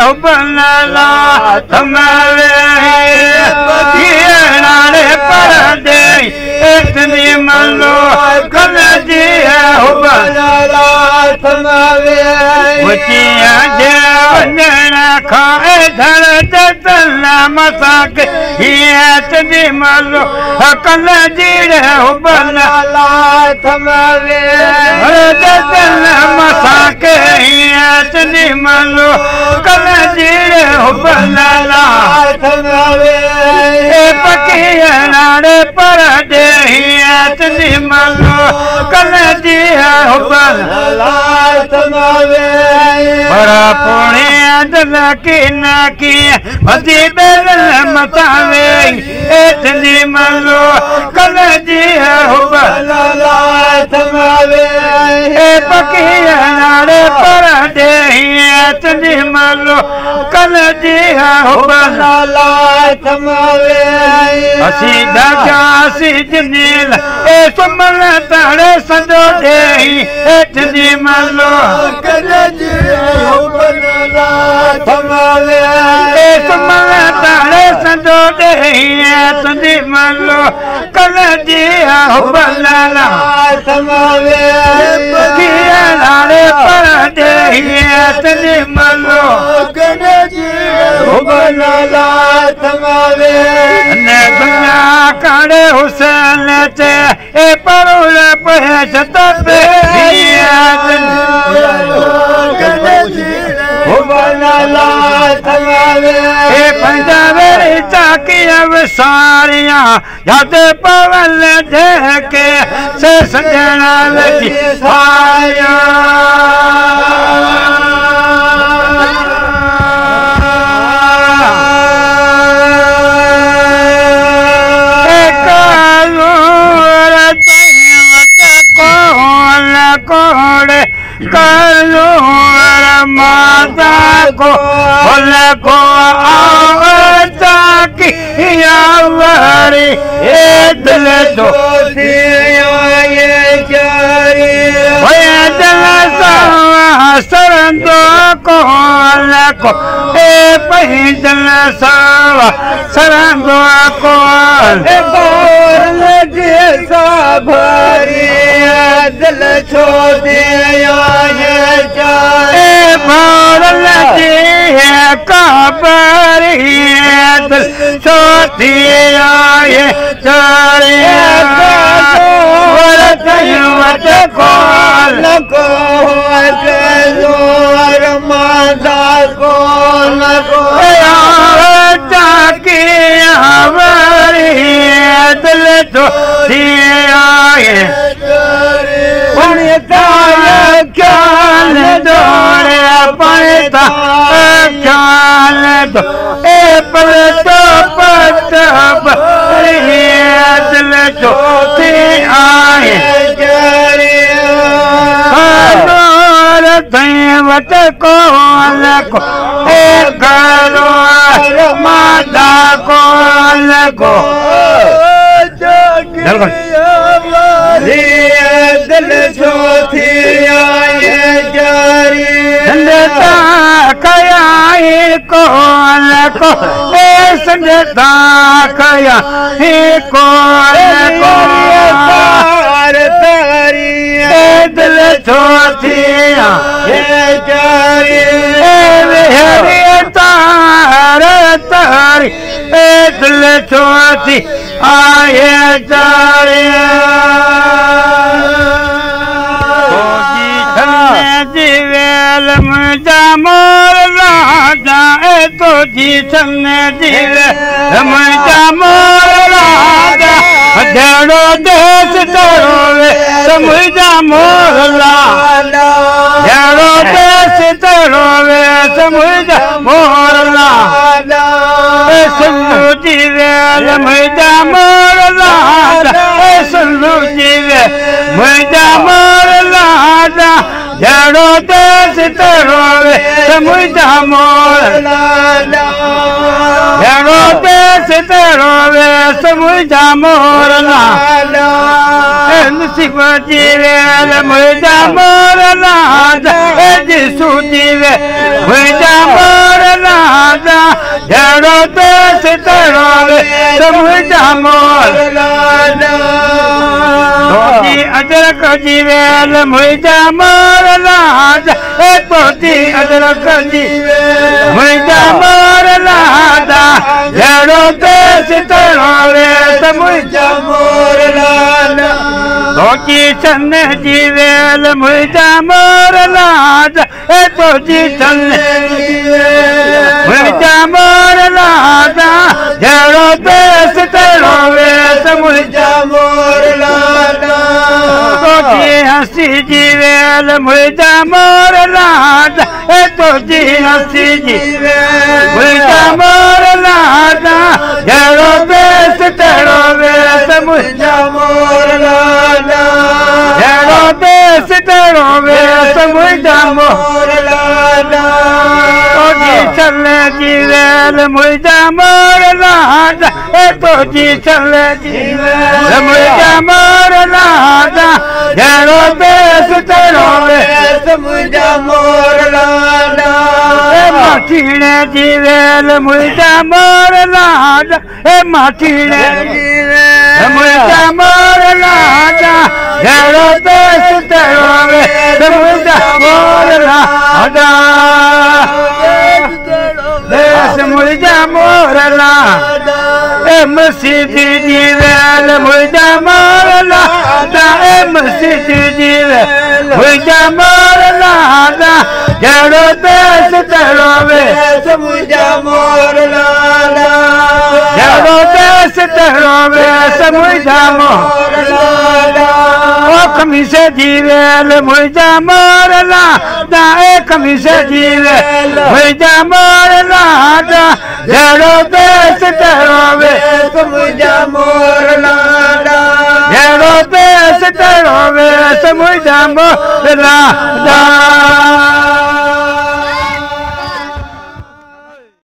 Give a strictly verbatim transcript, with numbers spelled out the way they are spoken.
हुबला थमावे नाले पर दे इतनी मलो कल जी हुबला थमावे उचिया जे वंजना खाए धर तल्ला मसाक इतनी मलो कल जी हुबला थमावे तल्ला मसाक इतनी मलो कल जी हुबला थमावे पकिया नाले पर दे इतनी मलो कल जी हुबला थमावे बड़ा पुणे दिल की ना की मदी बेल मतावे इतनी मलो कल जी हुबला थमावे पकिया नाले पर दे इतनी मलो कल जी हुबला थमावे असी धागा सी जनील ए सुमन ताड़े संदो दे इतनी मलो कल जी हुबला थमावे ए सुमन ताड़े संदो दे इतनी मलो कल जी हुबला थमावे पकिया नाले पर दे इतनी मलो कल जी हुबला थमावे ने दुनिया काड़े हुसैन ते ए परुल पहच तबे हुबला थमावे ए पंजाबे चाकिया सारियां जद पवन देखे से सजना लगी साया कोड़े कलू माता को बोल को आवता की यावरी ए दिल दो ये जारी भया दिल सावा सरंदो को को ए पही दिल सावा सरंदो को ए बोल जैसा भरी दिल छोड़े आए जाए भोरल जी है काबर दिल छोड़े आए जाए मत कौन को जोर मादा कौन को जाके हमारे दिल छोड़े आए ख्याल दौड़े पड़ता ख्याल दो ए पर तो पतब दिल जो आए वट को को ए घरो मादा को को दिल जो थी आए जारी संजता कया को को ए संजता कया को को तारी दिल जो थी आए जारी ए तार तारी ए दिल जो थी आए जारी जीवेल मुझा मोर राजा ए तो जी सन जीवेल मुझा मोर राजा जड़ो देश तरोवे मुझा मोर लाला जड़ो देश तरोवे मुझा मोर लाला सुनु जीवेल मुझा मोर राजा सुनु जीवेल मुझा मोर राजा जड़ो देश तरोवे मुझा मोर लाला जड़ो देश तरोवे मुझा मोर लाला शिव जीवेल मुझा मोर लाला जिसु जीवे मुझा मोर मुंहिंजा मोर तोजी अदरक जी वेल मुंहिंजा मोर लाजा ए तोजी अदरक जी मुंहिंजा मोर लाजा जहिड़ो देश तहिड़ो वेस मुंहिंजा मोर लाजा तोजी सन जी वेल मुंहिंजा मोर लाजा ए तोजी सन मुंहिंजा मोर लाजा जहिड़ो देश तहिड़ो वेस मुंहिंजा मोर लाजा तोजी हंसी जी वेल मुंहिंजा मोर लाजा ए तोजी हंसी जी मुंहिंजा मोर लाजा जहिड़ो देश तहिड़ो वेस मुंहिंजा मोर लाजा जहिड़ो देश तहिड़ो वेस मुंहिंजा मोर लाजा तोजी सन जी वेल मुंहिंजा मोर लाजा ए तोजी सन जी वेल मुंहिंजा मोर लाजा जहिड़ो देश तहिड़ो वेस मुंहिंजा मोर लाजा ए माठीणे जी वेल मुंहिंजा मोर लाजा ए माठीणे जी वेल मुंहिंजा मोर लाजा जहिड़ो देश तहिड़ो वेस मुंहिंजा मोर लाजा देश मुंहिंजा मोर लाजा ए मस्जिद जी वेल मुंहिंजा मोर लाजा ए मस्जिद जी वेल मुंहिंजा मोर लाजा जहिड़ो देश तहिड़ो वेस मुंहिंजा मोर लाजा जहिड़ो देश तहिड़ो वेस मुंहिंजा मोर लाजा ओ कमीस जी वेल मुंहिंजा मोर लाजा ए कमीस जी वेल मुंहिंजा मोर लाजा जहिड़ो देश तहिड़ो वेस मुंहिंजा मोर लाजा जहिड़ो देश तहिड़ो वेस मुंहिंजा मोर लाजा